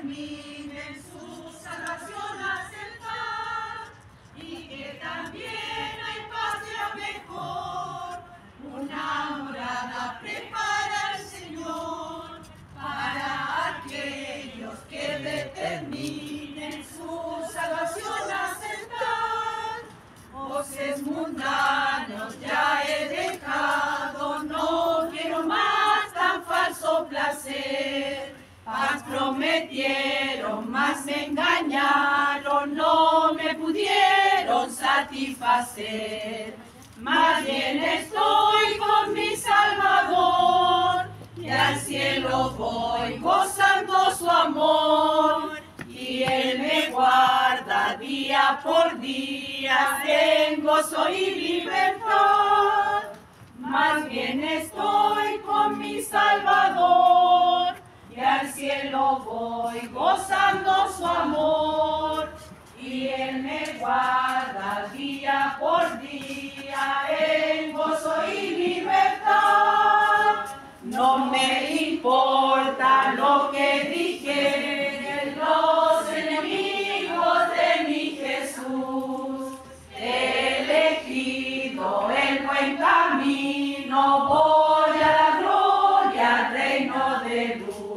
determinen su salvación aceptar y que también hay patria mejor, una morada prepara el Señor para aquellos que determinen su salvación aceptar. Voces mundanos ya he dejado, no quiero más tan falso placer. Paz prometieron, mas me engañaron, no me pudieron satisfacer. Más bien estoy con mi Salvador, y al cielo voy gozando su amor. Y Él me guarda día por día, en gozo y libertad. Más bien estoy con mi Salvador, y al cielo voy gozando su amor. Y Él me guarda día por día, en gozo y libertad. No me importa lo que dijeren los enemigos de mi Jesús. He elegido el buen camino, voy a la gloria, al reino de luz.